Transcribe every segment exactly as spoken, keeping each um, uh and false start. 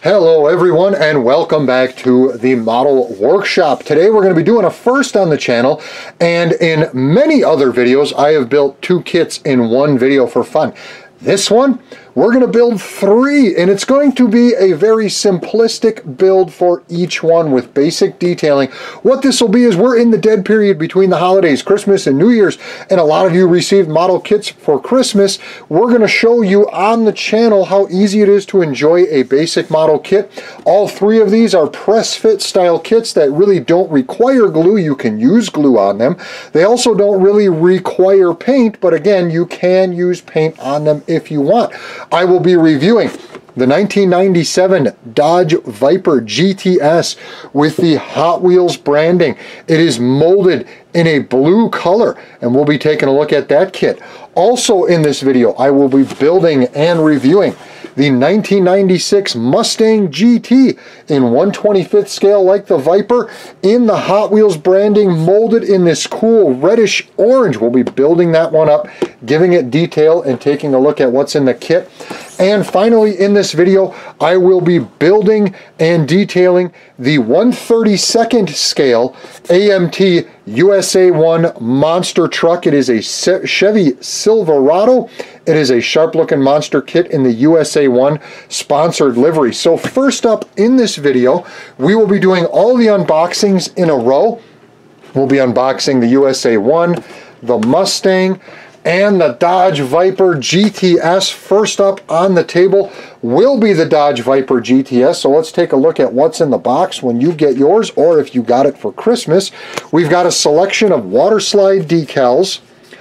Hello everyone and welcome back to the Model Workshop. Today we're going to be doing a first on the channel, and in many other videos I have built two kits in one video for fun. This one we're going to build three, and it's going to be a very simplistic build for each one with basic detailing. What this will be is we're in the dead period between the holidays, Christmas and New Year's, and a lot of you received model kits for Christmas. We're going to show you on the channel how easy it is to enjoy a basic model kit. All three of these are press fit style kits that really don't require glue. You can use glue on them. They also don't really require paint, but again, you can use paint on them if you want. I will be reviewing the nineteen ninety-seven Dodge Viper G T S with the Hot Wheels branding. It is molded in a blue color, and we'll be taking a look at that kit. Also in this video, I will be building and reviewing the nineteen ninety-six Mustang G T in one twenty-fifth scale like the Viper, in the Hot Wheels branding, molded in this cool reddish orange. We'll be building that one up, giving it detail and taking a look at what's in the kit. And finally in this video, I will be building and detailing the one thirty-second scale A M T U S A one monster truck. It is a Chevy Silverado. It is a sharp looking monster kit in the U S A one sponsored livery. So first up in this video, we will be doing all the unboxings in a row. We'll be unboxing the U S A one, the Mustang, and the Dodge Viper G T S. First up on the table will be the Dodge Viper G T S. So let's take a look at what's in the box when you get yours, or if you got it for Christmas. We've got a selection of water slide decals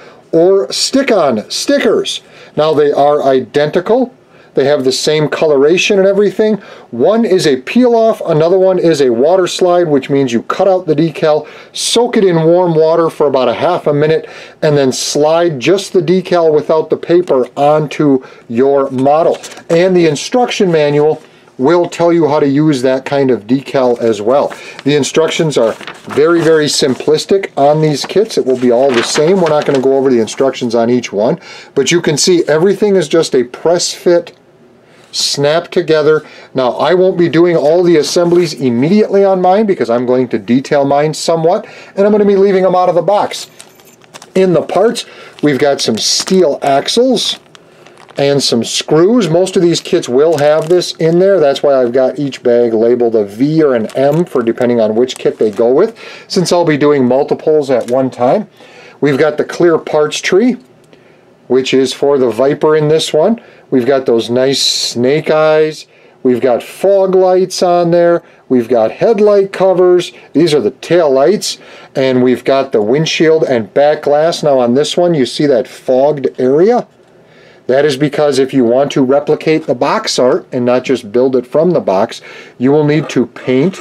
or stick-on stickers. Now they are identical. They have the same coloration and everything. One is a peel-off, another one is a water slide, which means you cut out the decal, soak it in warm water for about a half a minute, and then slide just the decal without the paper onto your model. And the instruction manual will tell you how to use that kind of decal as well. The instructions are very, very simplistic on these kits. It will be all the same. We're not going to go over the instructions on each one, but you can see everything is just a press fit, snap together. Now I won't be doing all the assemblies immediately on mine because I'm going to detail mine somewhat, and I'm going to be leaving them out of the box. In the parts, we've got some steel axles and some screws. Most of these kits will have this in there. That's why I've got each bag labeled a V or an M for depending on which kit they go with, since I'll be doing multiples at one time. We've got the clear parts tree, which is for the Viper in this one. We've got those nice snake eyes. We've got fog lights on there. We've got headlight covers. These are the tail lights. And we've got the windshield and back glass. Now on this one, you see that fogged area? That is because if you want to replicate the box art and not just build it from the box, you will need to paint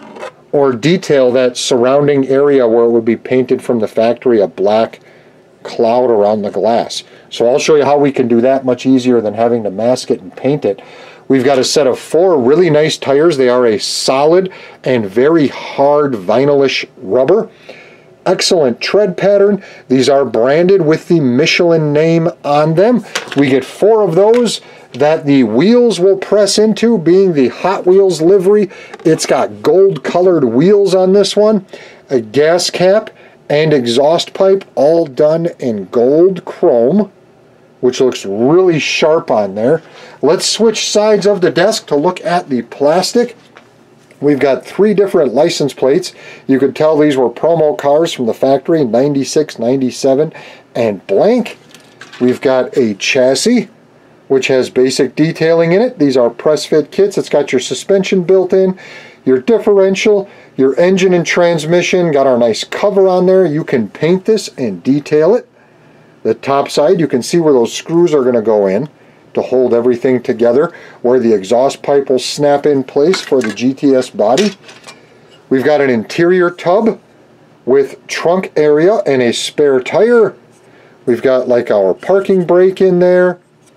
or detail that surrounding area where it would be painted from the factory, a black cloud around the glass. So I'll show you how we can do that much easier than having to mask it and paint it. We've got a set of four really nice tires. They are a solid and very hard vinylish rubber. Excellent tread pattern. These are branded with the Michelin name on them. We get four of those that the wheels will press into, being the Hot Wheels livery. It's got gold colored wheels on this one, a gas cap and exhaust pipe, all done in gold chrome, which looks really sharp on there. Let's switch sides of the desk to look at the plastic. We've got three different license plates. You could tell these were promo cars from the factory, ninety-six, ninety-seven, and blank. We've got a chassis, which has basic detailing in it. These are press fit kits. It's got your suspension built in, your differential, your engine and transmission. Got our nice cover on there. You can paint this and detail it. The top side, you can see where those screws are going to go in to hold everything together, where the exhaust pipe will snap in place for the G T S body. We've got an interior tub with trunk area and a spare tire. We've got like our parking brake in there.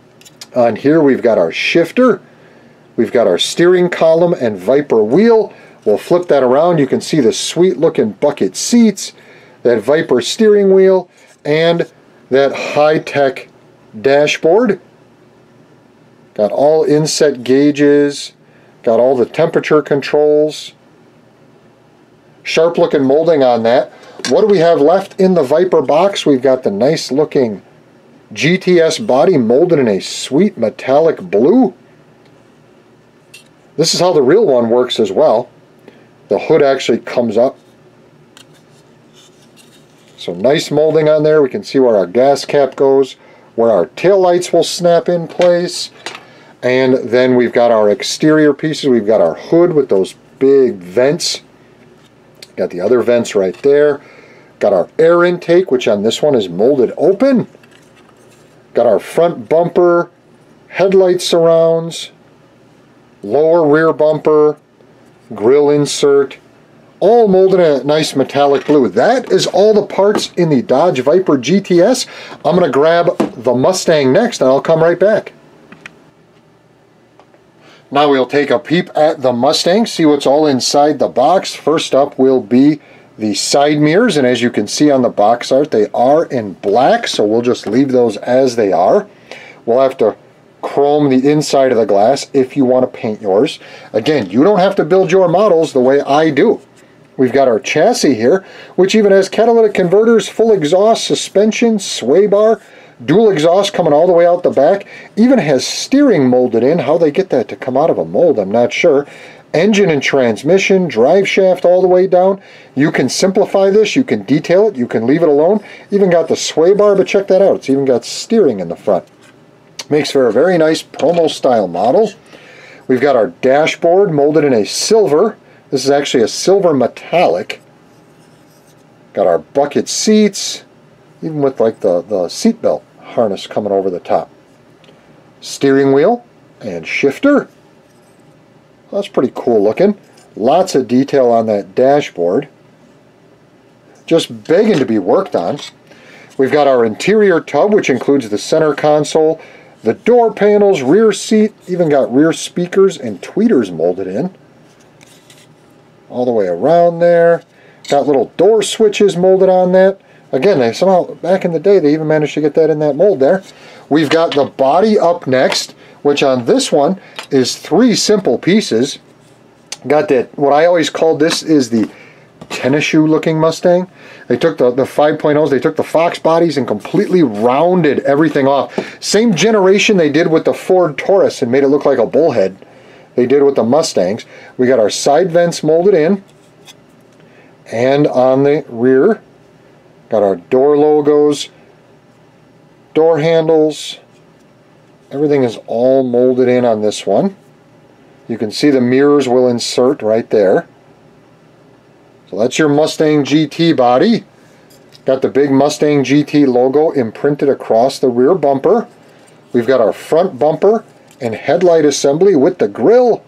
On here we've got our shifter. We've got our steering column and Viper wheel. We'll flip that around. You can see the sweet looking bucket seats, that Viper steering wheel, and that high-tech dashboard. Got all inset gauges, Got all the temperature controls. Sharp looking molding on that. What do we have left in the Viper box? We've got the nice looking G T S body molded in a sweet metallic blue. This is how the real one works as well. The hood actually comes up. So nice molding on there. We can see where our gas cap goes, where our tail lights will snap in place. And then we've got our exterior pieces. We've got our hood with those big vents. Got the other vents right there. Got our air intake, which on this one is molded open. Got our front bumper, headlight surrounds, lower rear bumper, grill insert, all molded in a nice metallic blue. That is all the parts in the Dodge Viper G T S. I'm going to grab the Mustang next, and I'll come right back. Now we'll take a peep at the Mustang, see what's all inside the box. First up will be the side mirrors, and as you can see on the box art, they are in black, so we'll just leave those as they are. We'll have to chrome the inside of the glass if you want to paint yours. Again, you don't have to build your models the way I do. We've got our chassis here, which even has catalytic converters, full exhaust, suspension, sway bar, dual exhaust coming all the way out the back. Even has steering molded in. How they get that to come out of a mold, I'm not sure. Engine and transmission, drive shaft all the way down. You can simplify this, you can detail it, you can leave it alone. Even got the sway bar, but check that out. It's even got steering in the front. Makes for a very nice promo style model. We've got our dashboard molded in a silver. This is actually a silver metallic. Got our bucket seats, even with like the, the seat belt harness coming over the top. Steering wheel and shifter. That's pretty cool looking. Lots of detail on that dashboard. Just begging to be worked on. We've got our interior tub, which includes the center console, the door panels, rear seat, even got rear speakers and tweeters molded in. All the way around there. Got little door switches molded on that. Again, they somehow, back in the day, they even managed to get that in that mold there. We've got the body up next, which on this one is three simple pieces. Got that, what I always called this is the tennis shoe looking Mustang. They took the, the five point ohs, they took the Fox bodies and completely rounded everything off. Same generation they did with the Ford Taurus and made it look like a bullhead. They did with the Mustangs. We got our side vents molded in. And on the rear, got our door logos, door handles. Everything is all molded in on this one. You can see the mirrors will insert right there. So that's your Mustang G T body. Got the big Mustang G T logo imprinted across the rear bumper. We've got our front bumper and headlight assembly with the grille.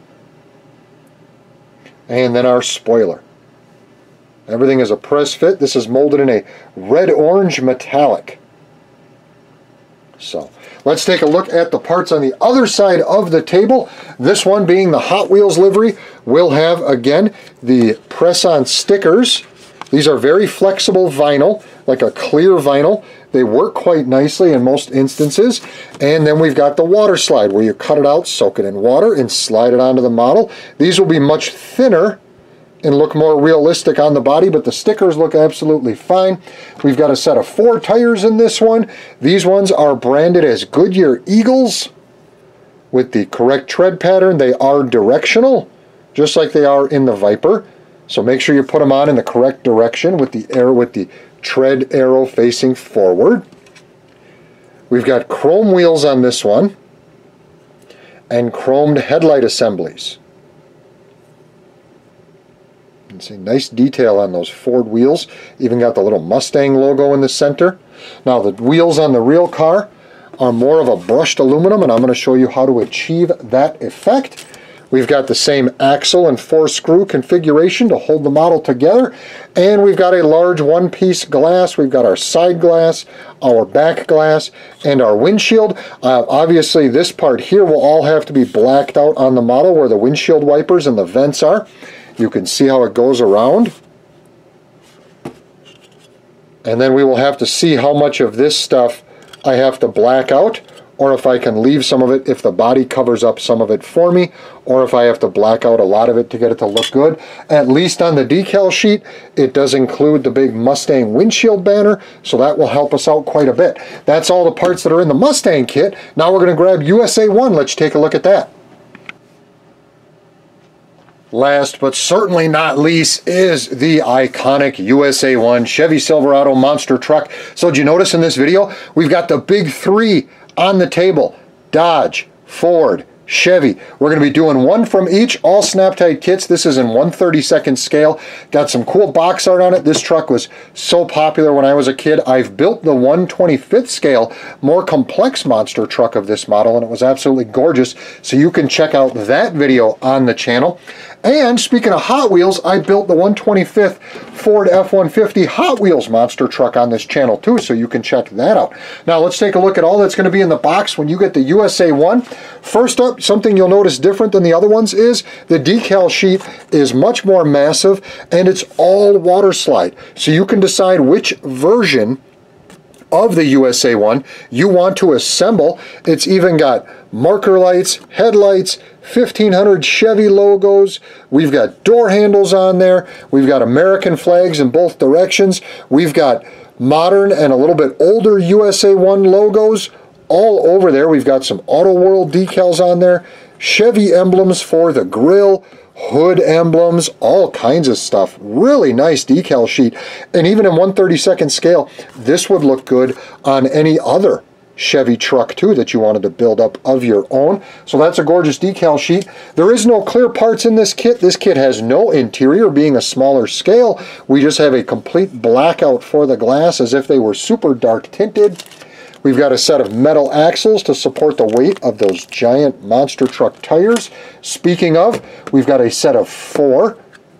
And then our spoiler. Everything is a press fit. This is molded in a red-orange metallic. So let's take a look at the parts on the other side of the table. This one being the Hot Wheels livery will have, again, the press-on stickers. These are very flexible vinyl, like a clear vinyl. They work quite nicely in most instances. And then we've got the water slide where you cut it out, soak it in water, and slide it onto the model. These will be much thinner and look more realistic on the body, but the stickers look absolutely fine. We've got a set of four tires in this one. These ones are branded as Goodyear Eagles with the correct tread pattern. They are directional, just like they are in the Viper. So make sure you put them on in the correct direction with the air with the tread arrow facing forward. We've got chrome wheels on this one and chromed headlight assemblies. You can see nice detail on those Ford wheels. Even got the little Mustang logo in the center. Now the wheels on the real car are more of a brushed aluminum, and I'm going to show you how to achieve that effect. We've got the same axle and four screw configuration to hold the model together, and we've got a large one-piece glass. We've got our side glass, our back glass, and our windshield. Uh, obviously this part here will all have to be blacked out on the model where the windshield wipers and the vents are. You can see how it goes around. And then we will have to see how much of this stuff I have to black out or if I can leave some of it if the body covers up some of it for me, or if I have to black out a lot of it to get it to look good. At least on the decal sheet, it does include the big Mustang windshield banner, so that will help us out quite a bit. That's all the parts that are in the Mustang kit. Now we're going to grab U S A one. Let's take a look at that. Last but certainly not least is the iconic U S A one Chevy Silverado monster truck. So did you notice in this video, we've got the big three on the table: Dodge, Ford, Chevy. We're going to be doing one from each, all snap-tight kits. This is in one thirty-second scale. Got some cool box art on it. This truck was so popular when I was a kid. I've built the one twenty-fifth scale, more complex monster truck of this model, and it was absolutely gorgeous. So you can check out that video on the channel. And speaking of Hot Wheels, I built the one twenty-fifth Ford F one fifty Hot Wheels monster truck on this channel too, so you can check that out. Now let's take a look at all that's going to be in the box when you get the U S A one. First up, something you'll notice different than the other ones is the decal sheet is much more massive, and it's all water slide. So you can decide which version of the U S A one you want to assemble. It's even got marker lights, headlights, fifteen hundred Chevy logos. We've got door handles on there. We've got American flags in both directions. We've got modern and a little bit older U S A one logos all over there. We've got some Auto World decals on there, Chevy emblems for the grill, hood emblems, all kinds of stuff. Really nice decal sheet. And even in one thirty-second scale, this would look good on any other Chevy truck too that you wanted to build up of your own. So that's a gorgeous decal sheet. There is no clear parts in this kit. This kit has no interior, being a smaller scale. We just have a complete blackout for the glass as if they were super dark tinted. We've got a set of metal axles to support the weight of those giant monster truck tires. Speaking of, we've got a set of four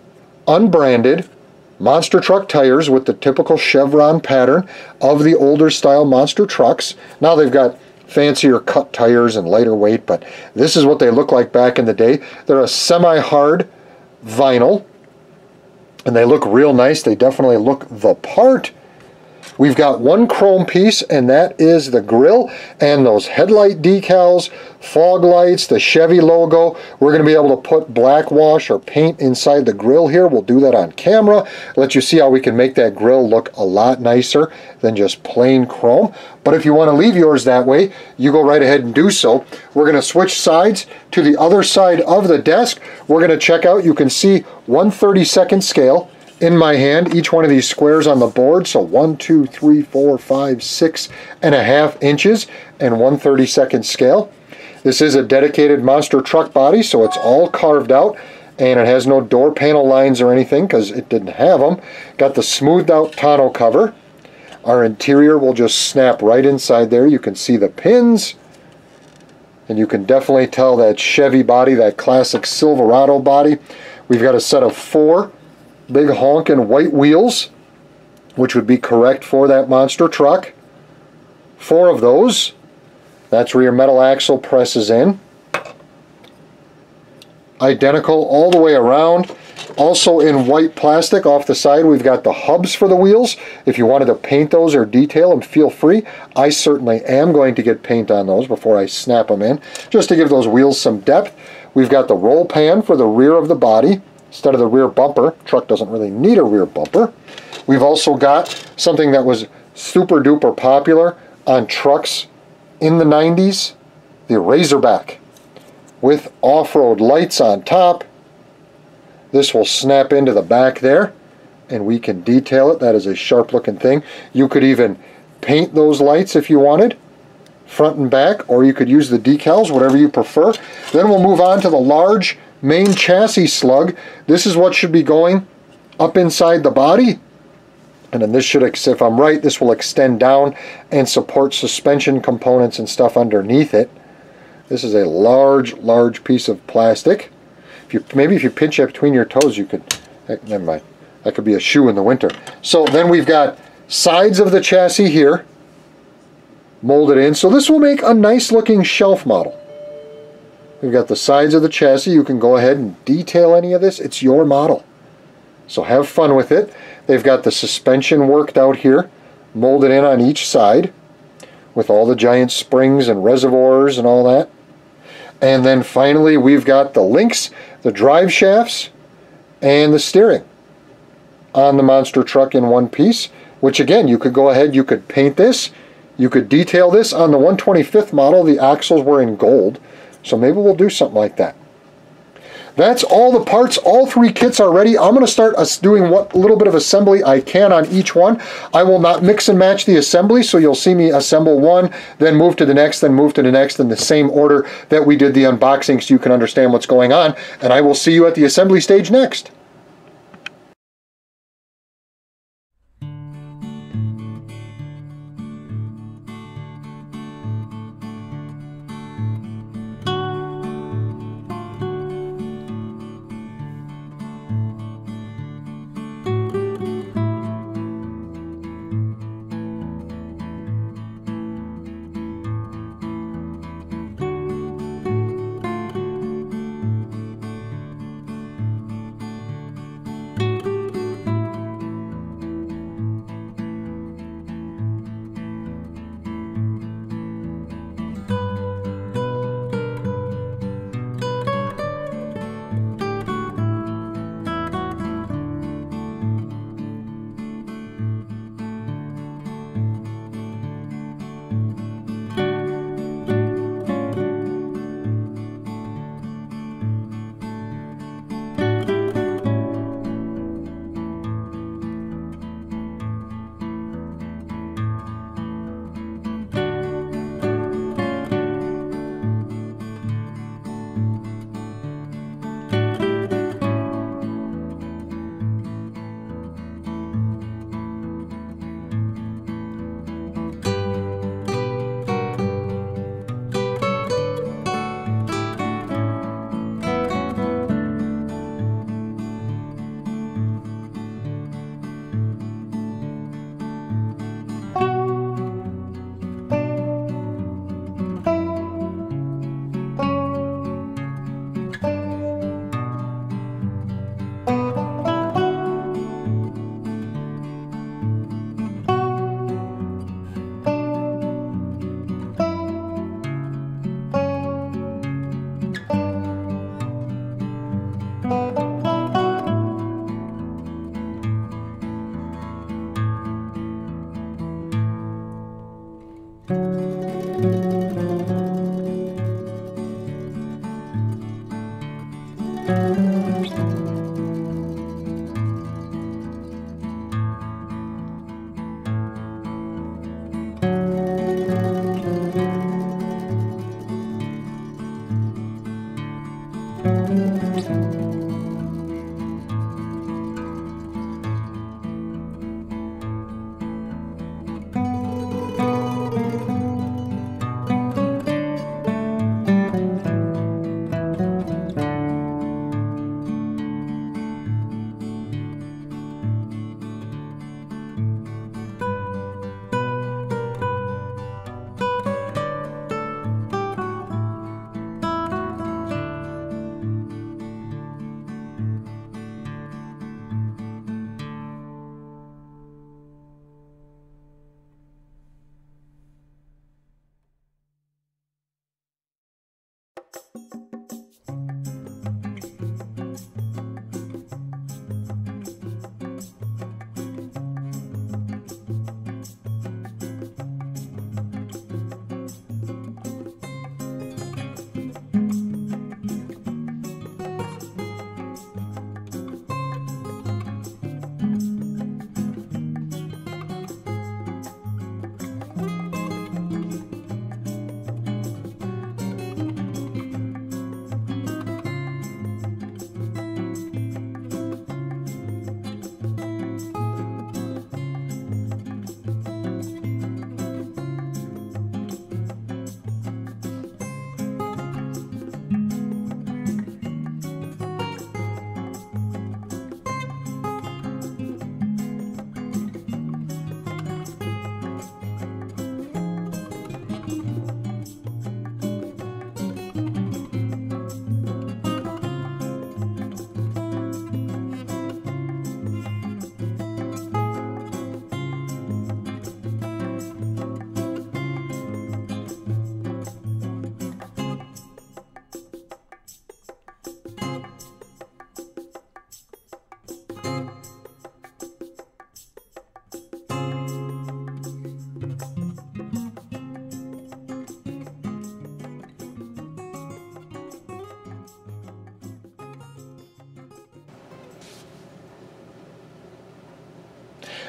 unbranded monster truck tires with the typical chevron pattern of the older style monster trucks. Now they've got fancier cut tires and lighter weight, but this is what they look like back in the day. They're a semi-hard vinyl, and they look real nice. They definitely look the part. We've got one chrome piece, and that is the grille and those headlight decals, fog lights, the Chevy logo. We're going to be able to put black wash or paint inside the grille here. We'll do that on camera. Let you see how we can make that grille look a lot nicer than just plain chrome. But if you want to leave yours that way, you go right ahead and do so. We're going to switch sides to the other side of the desk. We're going to check out, you can see one thirty-second scale in my hand, each one of these squares on the board. So one, two, three, four, five, six and a half inches and one thirty-second scale. This is a dedicated monster truck body, so it's all carved out, and it has no door panel lines or anything because it didn't have them. Got the smoothed out tonneau cover. Our interior will just snap right inside there. You can see the pins, and you can definitely tell that Chevy body, that classic Silverado body. We've got a set of four big honkin' white wheels, which would be correct for that monster truck. Four of those. That's where your metal axle presses in. Identical all the way around. Also in white plastic off the side, we've got the hubs for the wheels. If you wanted to paint those or detail them, feel free. I certainly am going to get paint on those before I snap them in, just to give those wheels some depth. We've got the roll pan for the rear of the body instead of the rear bumper. Truck doesn't really need a rear bumper. We've also got something that was super duper popular on trucks in the nineties, the Razorback, with off-road lights on top. This will snap into the back there, and we can detail it. That is a sharp looking thing. You could even paint those lights if you wanted, front and back, or you could use the decals, whatever you prefer. Then we'll move on to the large main chassis slug. This is what should be going up inside the body, and then this should, if I'm right, this will extend down and support suspension components and stuff underneath it. This is a large large piece of plastic. If you maybe if you pinch it between your toes, you could, never mind, that could be a shoe in the winter. So then we've got sides of the chassis here molded in, so this will make a nice looking shelf model. We've got the sides of the chassis. You can go ahead and detail any of this. It's your model, so have fun with it. They've got the suspension worked out here, molded in on each side. with all the giant springs and reservoirs and all that. And then finally we've got the links, the drive shafts, and the steering on the monster truck in one piece, which again, you could go ahead, you could paint this, you could detail this. On the one twenty-fifth model, the axles were in gold, so maybe we'll do something like that. That's all the parts. All three kits are ready. I'm going to start doing what little bit of assembly I can on each one. I will not mix and match the assembly, so you'll see me assemble one, then move to the next, then move to the next in the same order that we did the unboxing so you can understand what's going on. And I will see you at the assembly stage next.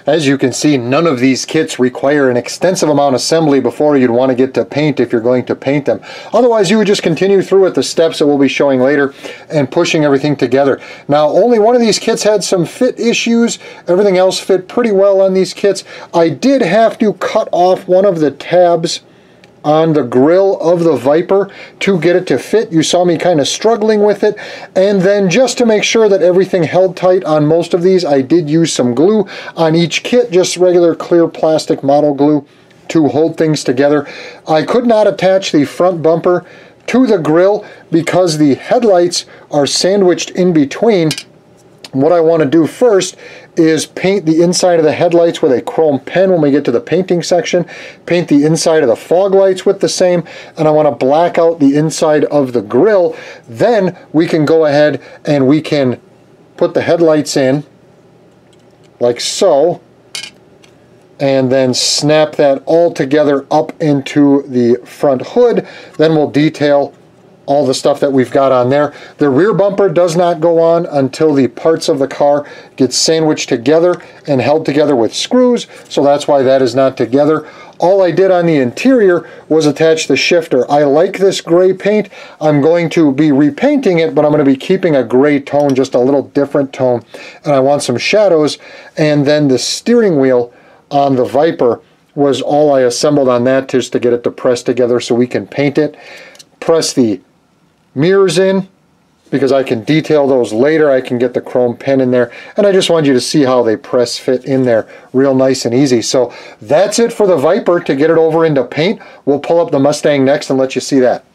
As you can see, none of these kits require an extensive amount of assembly before you'd want to get to paint if you're going to paint them. Otherwise, you would just continue through with the steps that we'll be showing later and pushing everything together. Now, only one of these kits had some fit issues. Everything else fit pretty well on these kits. I did have to cut off one of the tabs on the grill of the Viper to get it to fit. You saw me kind of struggling with it, and then just to make sure that everything held tight on most of these, I did use some glue on each kit, just regular clear plastic model glue to hold things together. I could not attach the front bumper to the grill because the headlights are sandwiched in between. What I want to do first is paint the inside of the headlights with a chrome pen when we get to the painting section, paint the inside of the fog lights with the same, and I want to black out the inside of the grill. Then we can go ahead and we can put the headlights in like so, and then snap that all together up into the front hood. Then we'll detail all the stuff that we've got on there. The rear bumper does not go on until the parts of the car get sandwiched together and held together with screws, so that's why that is not together. All I did on the interior was attach the shifter. I like this gray paint. I'm going to be repainting it, but I'm going to be keeping a gray tone, just a little different tone, and I want some shadows. And then the steering wheel on the Viper was all I assembled on that, just to get it to press together so we can paint it. Press the mirrors in because I can detail those later. I can get the chrome pen in there, and I just want you to see how they press fit in there real nice and easy. So that's it for the Viper to get it over into paint. We'll pull up the Mustang next and let you see that.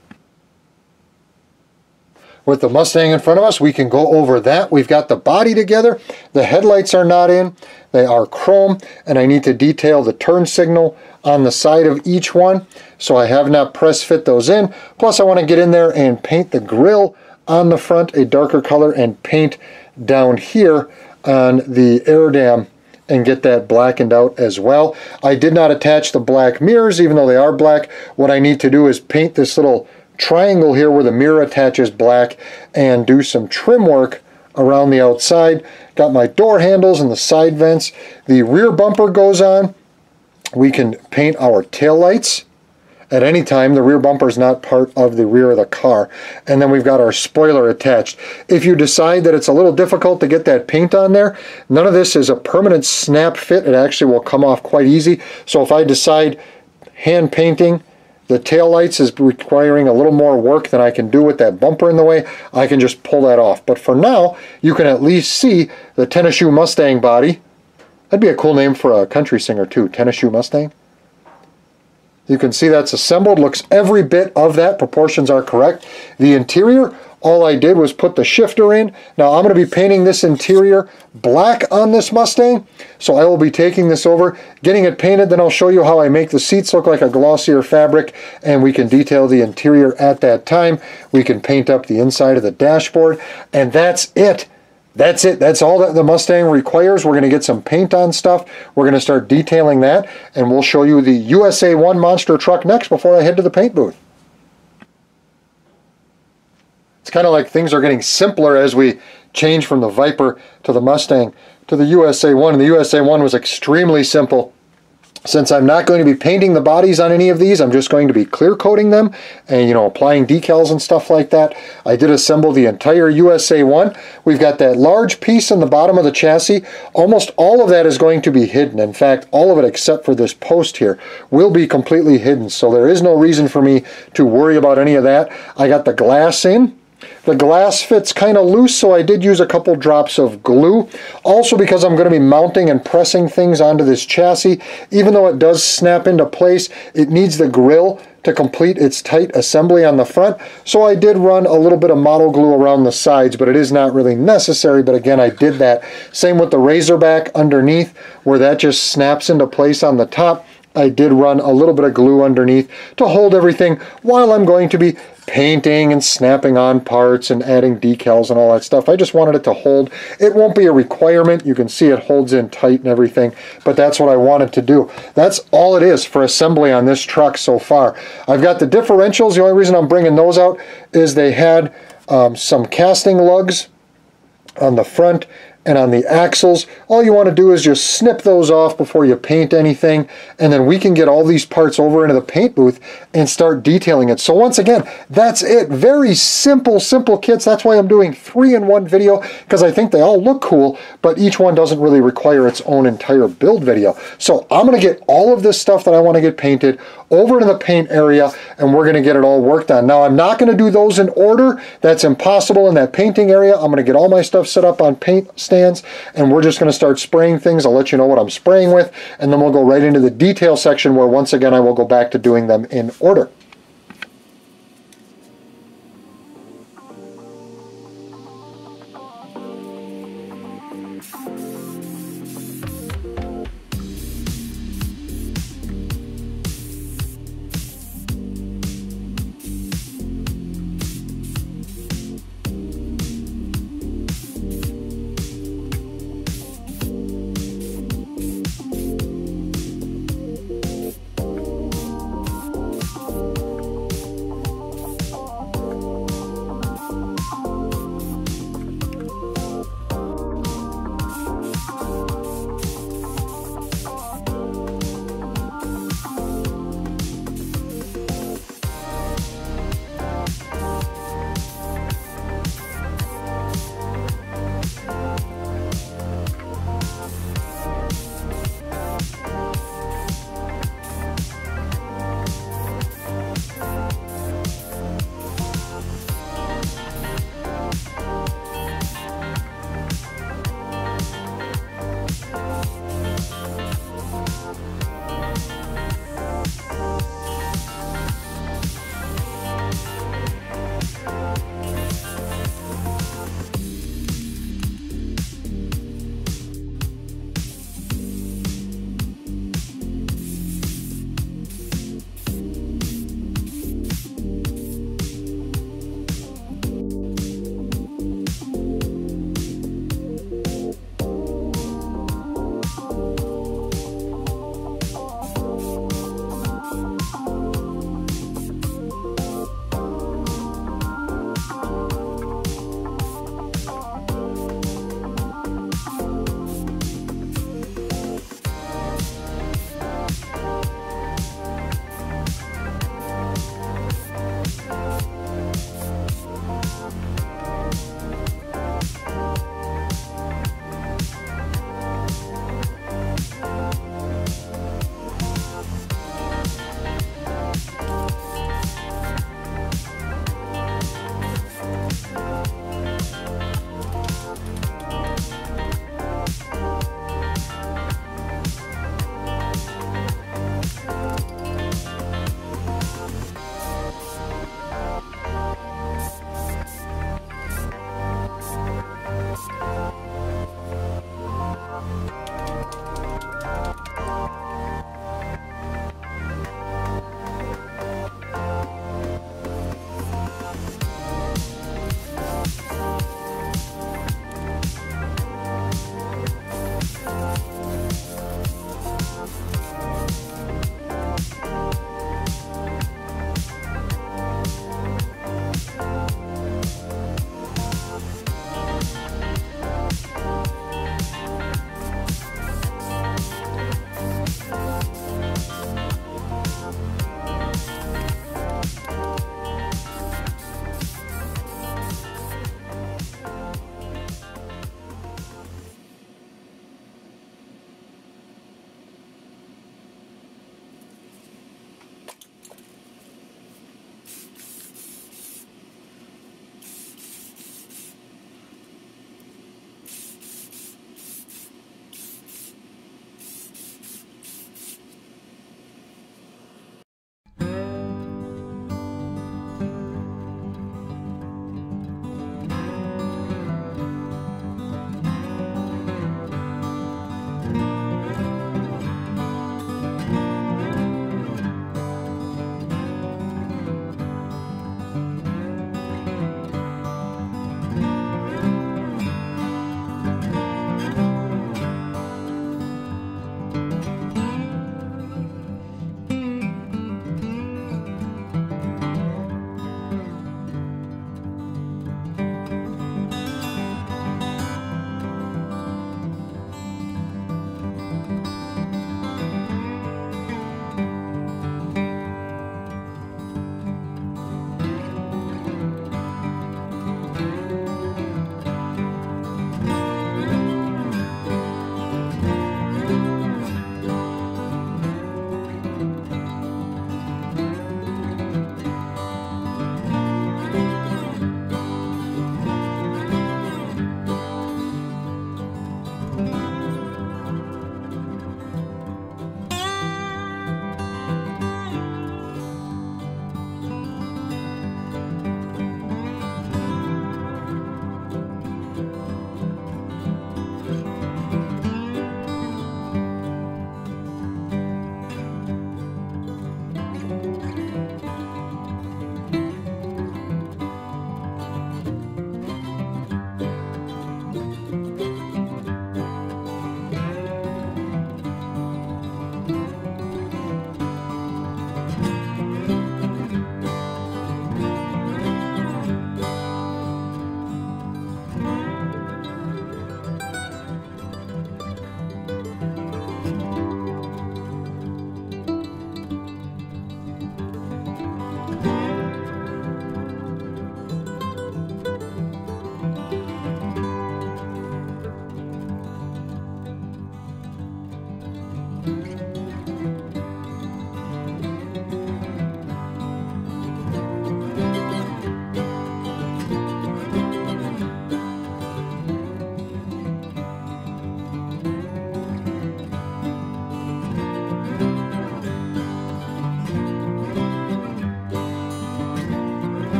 With the Mustang in front of us, we can go over that. We've got the body together. The headlights are not in. They are chrome, and I need to detail the turn signal on the side of each one. So I have not press fit those in. Plus I want to get in there and paint the grille on the front a darker color and paint down here on the air dam and get that blackened out as well. I did not attach the black mirrors even though they are black. What I need to do is paint this little triangle here where the mirror attaches black and do some trim work around the outside. Got my door handles and the side vents. The rear bumper goes on. We can paint our tail lights at any time. The rear bumper is not part of the rear of the car. And then we've got our spoiler attached. If you decide that it's a little difficult to get that paint on there, none of this is a permanent snap fit. It actually will come off quite easy. So if I decide hand painting the tail lights is requiring a little more work than I can do with that bumper in the way, I can just pull that off. But for now, you can at least see the Tennis Shoe Mustang body. That'd be a cool name for a country singer too, Tennis Shoe Mustang. You can see that's assembled, looks every bit of that, proportions are correct. The interior, all I did was put the shifter in. Now I'm going to be painting this interior black on this Mustang, so I will be taking this over, getting it painted, then I'll show you how I make the seats look like a glossier fabric, and we can detail the interior at that time. We can paint up the inside of the dashboard, and that's it. That's it. That's all that the Mustang requires. We're going to get some paint on stuff. We're going to start detailing that, and we'll show you the U S A one monster truck next before I head to the paint booth. It's kind of like things are getting simpler as we change from the Viper to the Mustang to the U S A one. And the U S A one was extremely simple. Since I'm not going to be painting the bodies on any of these, I'm just going to be clear coating them and, you know, applying decals and stuff like that. I did assemble the entire U S A one. We've got that large piece in the bottom of the chassis. Almost all of that is going to be hidden. In fact, all of it except for this post here will be completely hidden. So there is no reason for me to worry about any of that. I got the glass in. The glass fits kind of loose, so I did use a couple drops of glue. Also because I'm going to be mounting and pressing things onto this chassis, even though it does snap into place, it needs the grill to complete its tight assembly on the front. So I did run a little bit of model glue around the sides, but it is not really necessary. But again, I did that. Same with the Razorback underneath, where that just snaps into place on the top. I did run a little bit of glue underneath to hold everything while I'm going to be painting and snapping on parts and adding decals and all that stuff. I just wanted it to hold. It won't be a requirement. You can see it holds in tight and everything, but that's what I wanted to do. That's all it is for assembly on this truck so far. I've got the differentials. The only reason I'm bringing those out is they had um, some casting lugs on the front and on the axles. All you want to do is just snip those off before you paint anything, and then we can get all these parts over into the paint booth and start detailing it. So once again, that's it. Very simple, simple kits. That's why I'm doing three in one video, because I think they all look cool, but each one doesn't really require its own entire build video. So I'm going to get all of this stuff that I want to get painted over to the paint area, and we're going to get it all worked on. Now, I'm not going to do those in order. That's impossible in that painting area. I'm going to get all my stuff set up on paint stands, and we're just going to start spraying things. I'll let you know what I'm spraying with, and then we'll go right into the detail section where once again I will go back to doing them in order.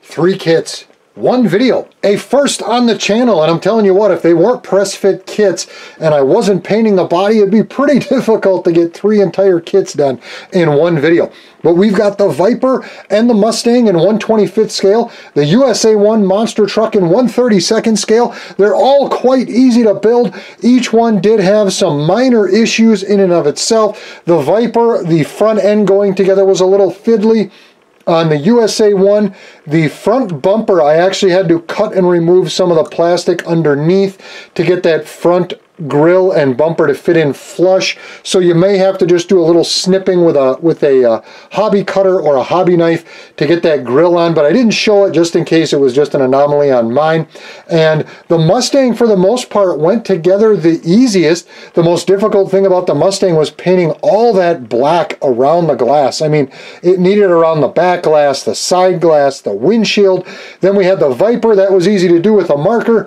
Three kits, one video, a first on the channel. And I'm telling you what, if they weren't press fit kits and I wasn't painting the body, it'd be pretty difficult to get three entire kits done in one video. But we've got the Viper and the Mustang in one twenty-fifth scale, the U S A one monster truck in one thirty-second scale. They're all quite easy to build. Each one did have some minor issues in and of itself. The Viper, the front end going together was a little fiddly. On the U S A one, the front bumper, I actually had to cut and remove some of the plastic underneath to get that front grille and bumper to fit in flush. So you may have to just do a little snipping with a with a uh, hobby cutter or a hobby knife to get that grille on, but I didn't show it just in case it was just an anomaly on mine. And the Mustang, for the most part, went together the easiest. The most difficult thing about the Mustang was painting all that black around the glass. I mean, it needed around the back glass, the side glass, the windshield. Then we had the Viper. That was easy to do with a marker.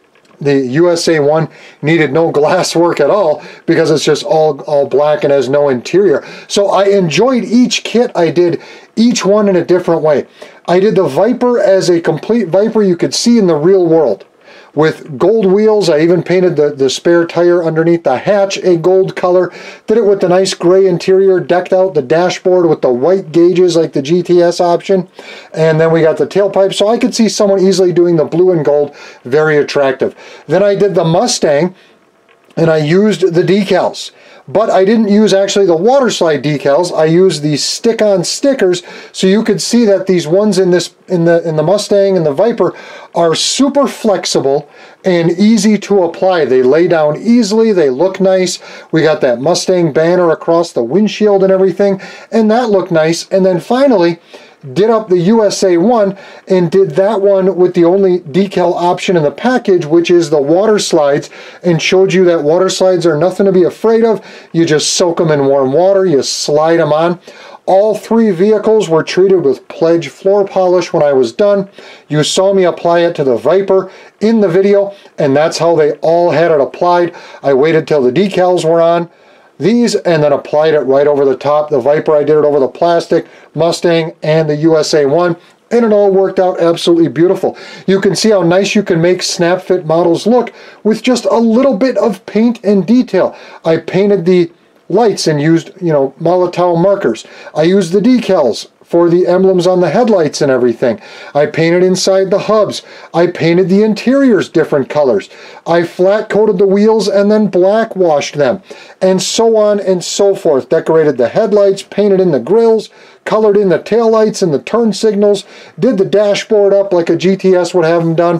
The U S A one needed no glass work at all because it's just all, all black and has no interior. So I enjoyed each kit. I did each one in a different way. I did the Viper as a complete Viper you could see in the real world, with gold wheels. I even painted the, the spare tire underneath the hatch a gold color. Did it with the nice gray interior, decked out the dashboard with the white gauges like the G T S option. And then we got the tailpipe, so I could see someone easily doing the blue and gold, very attractive. Then I did the Mustang, and I used the decals. But I didn't use actually the water slide decals. I used these stick-on stickers, so you could see that these ones in this in the in the Mustang and the Viper are super flexible and easy to apply. They lay down easily, they look nice. We got that Mustang banner across the windshield and everything, and that looked nice. And then finally, did up the U S A one and did that one with the only decal option in the package, which is the water slides, and showed you that water slides are nothing to be afraid of. You just soak them in warm water, you slide them on. All three vehicles were treated with Pledge floor polish when I was done. You saw me apply it to the Viper in the video, and that's how they all had it applied. I waited till the decals were on these and then applied it right over the top. The Viper, I did it over the plastic, Mustang, and the U S A one, and it all worked out absolutely beautiful. You can see how nice you can make snap fit models look with just a little bit of paint and detail. I painted the lights and used, you know, Molotow markers. I used the decals for the emblems on the headlights and everything. I painted inside the hubs. I painted the interiors different colors. I flat coated the wheels and then black washed them, and so on and so forth. Decorated the headlights, painted in the grills, colored in the taillights and the turn signals, did the dashboard up like a G T S would have them done,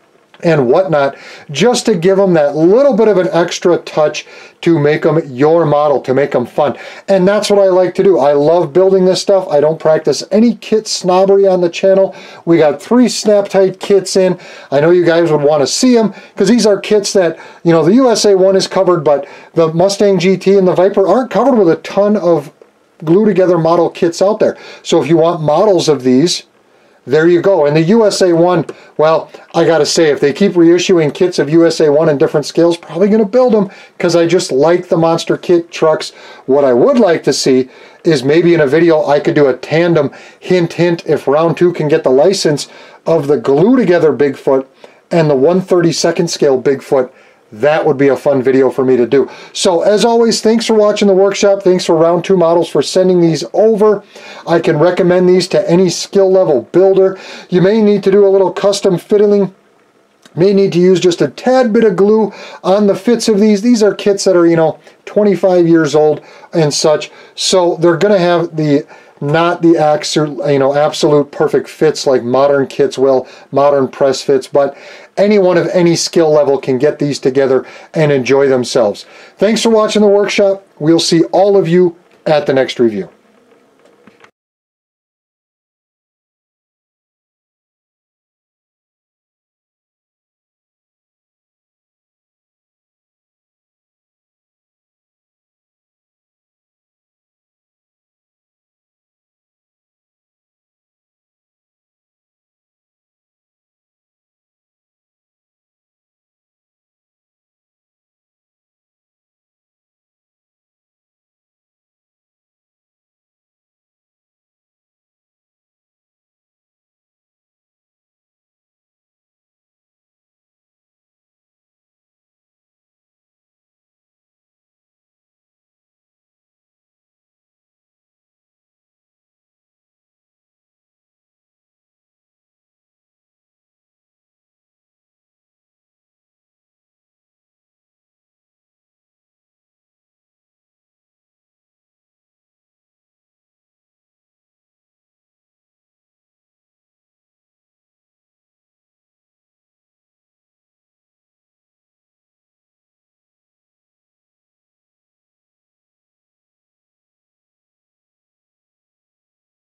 and whatnot, just to give them that little bit of an extra touch to make them your model, to make them fun. And that's what I like to do. I love building this stuff. I don't practice any kit snobbery on the channel. We got three Snap-Tite kits in. I know you guys would want to see them because these are kits that, you know, the U S A one is covered, but the Mustang G T and the Viper aren't covered with a ton of glue together model kits out there. So if you want models of these, there you go. And the U S A one, well, I gotta say, if they keep reissuing kits of U S A one in different scales, probably gonna build them because I just like the monster kit trucks. What I would like to see is maybe in a video I could do a tandem, hint hint, if round two can get the license, of the glue together Bigfoot and the one thirty-second scale Bigfoot. That would be a fun video for me to do. So as always, thanks for watching the workshop. Thanks for Round two Models for sending these over. I can recommend these to any skill level builder. You may need to do a little custom fiddling. May need to use just a tad bit of glue on the fits of these. These are kits that are, you know, twenty-five years old and such. So they're going to have the not the absolute, you know, absolute perfect fits like modern kits will, modern press fits, but anyone of any skill level can get these together and enjoy themselves. Thanks for watching the workshop. We'll see all of you at the next review.